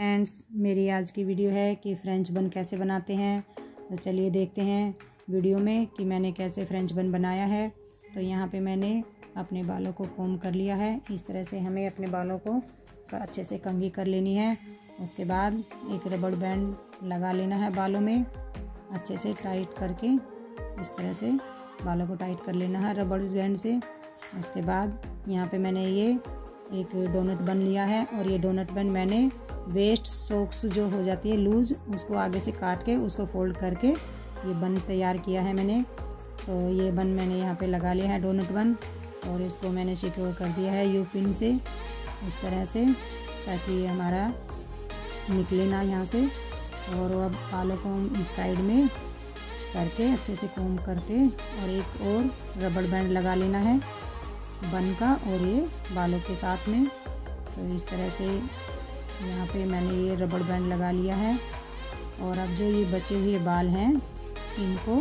Friends, मेरी आज की वीडियो है कि फ्रेंच बन कैसे बनाते हैं। तो चलिए देखते हैं वीडियो में कि मैंने कैसे फ्रेंच बन बनाया है। तो यहाँ पे मैंने अपने बालों को कोम कर लिया है। इस तरह से हमें अपने बालों को अच्छे से कंघी कर लेनी है। उसके बाद एक रबड़ बैंड लगा लेना है बालों में, अच्छे से टाइट करके इस तरह से बालों को टाइट कर लेना है रबड़ बैंड से। उसके बाद यहाँ पे मैंने ये एक डोनट बन लिया है और ये डोनट बन मैंने वेस्ट सॉक्स जो हो जाती है लूज़, उसको आगे से काट के उसको फोल्ड करके ये बन तैयार किया है मैंने। तो ये बन मैंने यहाँ पे लगा लिया है डोनट बन, और इसको मैंने सिक्योर कर दिया है यू पिन से इस तरह से, ताकि ये हमारा निकले ना यहाँ से। और अब बालों को हम इस साइड में करके अच्छे से कोम करके और एक और रबड़ बैंड लगा लेना है बन का और ये बालों के साथ में। तो इस तरह से यहाँ पे मैंने ये रबड़ बैंड लगा लिया है। और अब जो ये बचे हुए बाल हैं इनको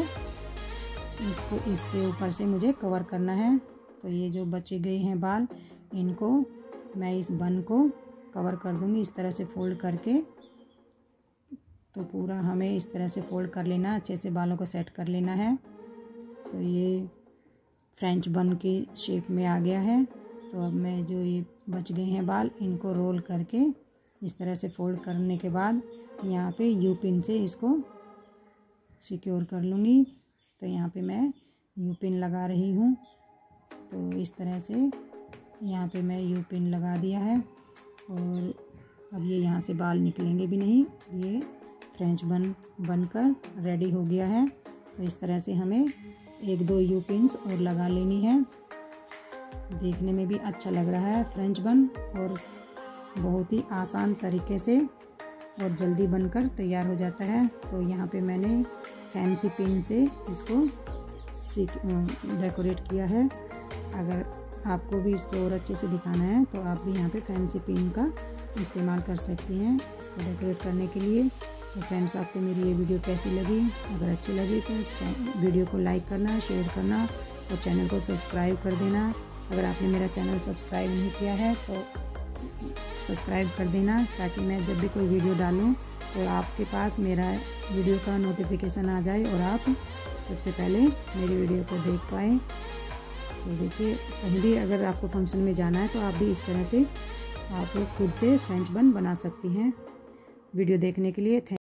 इसके ऊपर से मुझे कवर करना है। तो ये जो बचे गए हैं बाल, इनको मैं इस बन को कवर कर दूँगी इस तरह से फोल्ड करके। तो पूरा हमें इस तरह से फोल्ड कर लेना, अच्छे से बालों को सेट कर लेना है। तो ये फ्रेंच बन की शेप में आ गया है। तो अब मैं जो ये बच गए हैं बाल, इनको रोल करके इस तरह से फोल्ड करने के बाद यहाँ पे यू पिन से इसको सिक्योर कर लूँगी। तो यहाँ पे मैं यू पिन लगा रही हूँ। तो इस तरह से यहाँ पे मैं यू पिन लगा दिया है और अब ये यहाँ से बाल निकलेंगे भी नहीं। ये फ्रेंच बन बनकर रेडी हो गया है। तो इस तरह से हमें एक दो यू पिन्स और लगा लेनी है। देखने में भी अच्छा लग रहा है फ्रेंच बन, और बहुत ही आसान तरीके से और जल्दी बनकर तैयार हो जाता है। तो यहाँ पे मैंने फैंसी पिन से इसको डेकोरेट किया है। अगर आपको भी इसको और अच्छे से दिखाना है तो आप भी यहाँ पे फैंसी पिन का इस्तेमाल कर सकती हैं इसको डेकोरेट करने के लिए। तो फ्रेंड्स, आपको मेरी ये वीडियो कैसी लगी? अगर अच्छी लगी तो वीडियो को लाइक करना, शेयर करना और चैनल को सब्सक्राइब कर देना। अगर आपने मेरा चैनल सब्सक्राइब नहीं किया है तो सब्सक्राइब कर देना, ताकि मैं जब भी कोई वीडियो डालूं तो आपके पास मेरा वीडियो का नोटिफिकेशन आ जाए और आप सबसे पहले मेरी वीडियो को देख पाएँ। तो देखिए, कहीं भी अगर आपको फंक्शन में जाना है तो आप भी इस तरह से आप खुद से फ्रेंच बन बना सकती हैं। वीडियो देखने के लिए